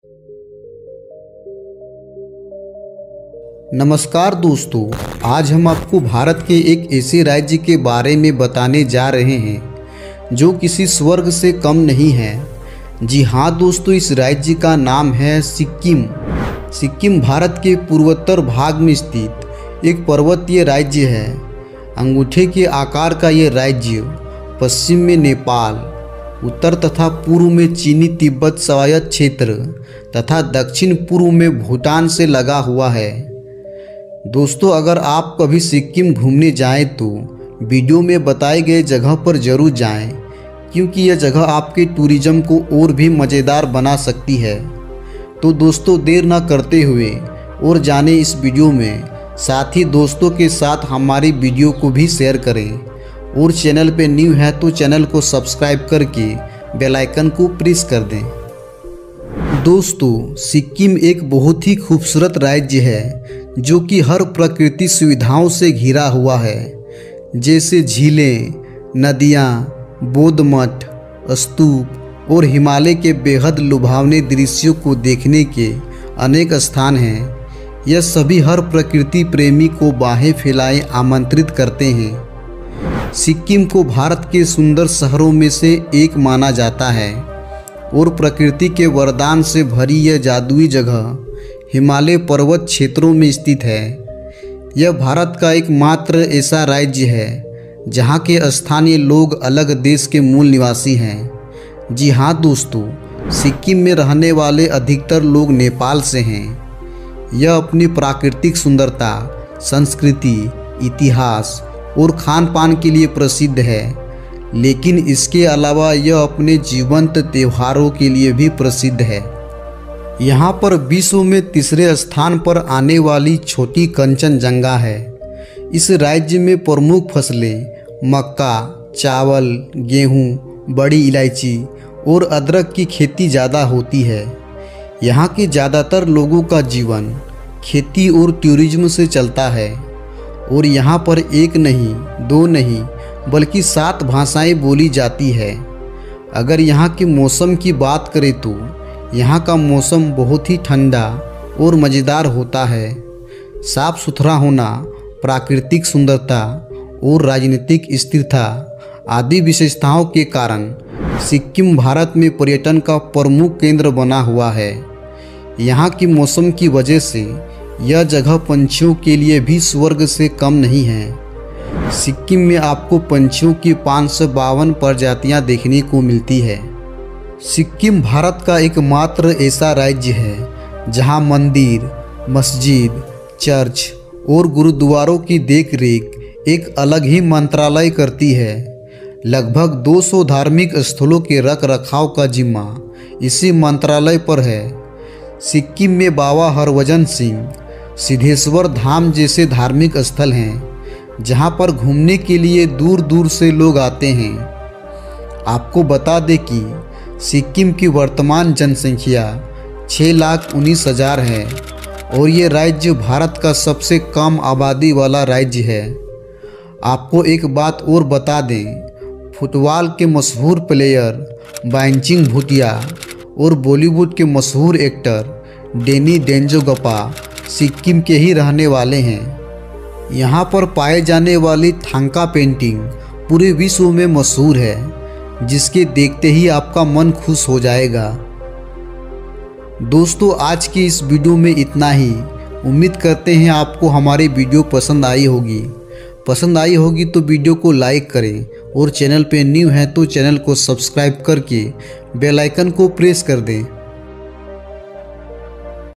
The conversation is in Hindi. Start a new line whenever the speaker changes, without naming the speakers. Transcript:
नमस्कार दोस्तों, आज हम आपको भारत के एक ऐसे राज्य के बारे में बताने जा रहे हैं जो किसी स्वर्ग से कम नहीं है। जी हाँ दोस्तों, इस राज्य का नाम है सिक्किम। सिक्किम भारत के पूर्वोत्तर भाग में स्थित एक पर्वतीय राज्य है। अंगूठे के आकार का ये राज्य पश्चिम में नेपाल, उत्तर तथा पूर्व में चीनी तिब्बत स्वायत्त क्षेत्र तथा दक्षिण पूर्व में भूटान से लगा हुआ है। दोस्तों, अगर आप कभी सिक्किम घूमने जाएं तो वीडियो में बताए गए जगह पर ज़रूर जाएं, क्योंकि यह जगह आपके टूरिज्म को और भी मज़ेदार बना सकती है। तो दोस्तों, देर ना करते हुए और जाने इस वीडियो में, साथ ही दोस्तों के साथ हमारी वीडियो को भी शेयर करें और चैनल पे न्यू है तो चैनल को सब्सक्राइब करके बेल आइकन को प्रेस कर दें। दोस्तों, सिक्किम एक बहुत ही खूबसूरत राज्य है जो कि हर प्रकृति सुविधाओं से घिरा हुआ है, जैसे झीलें, नदियाँ, बौद्ध मठ, स्तूप और हिमालय के बेहद लुभावने दृश्यों को देखने के अनेक स्थान हैं। यह सभी हर प्रकृति प्रेमी को बाहें फैलाए आमंत्रित करते हैं। सिक्किम को भारत के सुंदर शहरों में से एक माना जाता है और प्रकृति के वरदान से भरी यह जादुई जगह हिमालय पर्वत क्षेत्रों में स्थित है। यह भारत का एकमात्र ऐसा राज्य है जहाँ के स्थानीय लोग अलग देश के मूल निवासी हैं। जी हाँ दोस्तों, सिक्किम में रहने वाले अधिकतर लोग नेपाल से हैं। यह अपनी प्राकृतिक सुंदरता, संस्कृति, इतिहास और खान पान के लिए प्रसिद्ध है, लेकिन इसके अलावा यह अपने जीवंत त्योहारों के लिए भी प्रसिद्ध है। यहाँ पर विश्व में तीसरे स्थान पर आने वाली छोटी कंचनजंगा है। इस राज्य में प्रमुख फसलें मक्का, चावल, गेहूँ, बड़ी इलायची और अदरक की खेती ज़्यादा होती है। यहाँ के ज़्यादातर लोगों का जीवन खेती और टूरिज्म से चलता है और यहाँ पर एक नहीं, दो नहीं, बल्कि 7 भाषाएं बोली जाती है। अगर यहाँ के मौसम की बात करें तो यहाँ का मौसम बहुत ही ठंडा और मज़ेदार होता है। साफ सुथरा होना, प्राकृतिक सुंदरता और राजनीतिक स्थिरता आदि विशेषताओं के कारण सिक्किम भारत में पर्यटन का प्रमुख केंद्र बना हुआ है। यहाँ की मौसम की वजह से यह जगह पंछियों के लिए भी स्वर्ग से कम नहीं है। सिक्किम में आपको पंछियों की 552 प्रजातियाँ देखने को मिलती है। सिक्किम भारत का एकमात्र ऐसा राज्य है जहाँ मंदिर, मस्जिद, चर्च और गुरुद्वारों की देखरेख एक अलग ही मंत्रालय करती है। लगभग 200 धार्मिक स्थलों के रख रखाव का जिम्मा इसी मंत्रालय पर है। सिक्किम में बाबा हरभजन सिंह, सिद्धेश्वर धाम जैसे धार्मिक स्थल हैं जहां पर घूमने के लिए दूर दूर से लोग आते हैं। आपको बता दें कि सिक्किम की वर्तमान जनसंख्या 6,19,000 है और ये राज्य भारत का सबसे कम आबादी वाला राज्य है। आपको एक बात और बता दें, फुटबॉल के मशहूर प्लेयर बाइचुंग भूटिया और बॉलीवुड के मशहूर एक्टर डैनी डेंजोंगपा सिक्किम के ही रहने वाले हैं। यहाँ पर पाए जाने वाली थांका पेंटिंग पूरे विश्व में मशहूर है, जिसके देखते ही आपका मन खुश हो जाएगा। दोस्तों, आज की इस वीडियो में इतना ही। उम्मीद करते हैं आपको हमारी वीडियो पसंद आई होगी तो वीडियो को लाइक करें और चैनल पे न्यू है तो चैनल को सब्सक्राइब करके बेल आइकन को प्रेस कर दें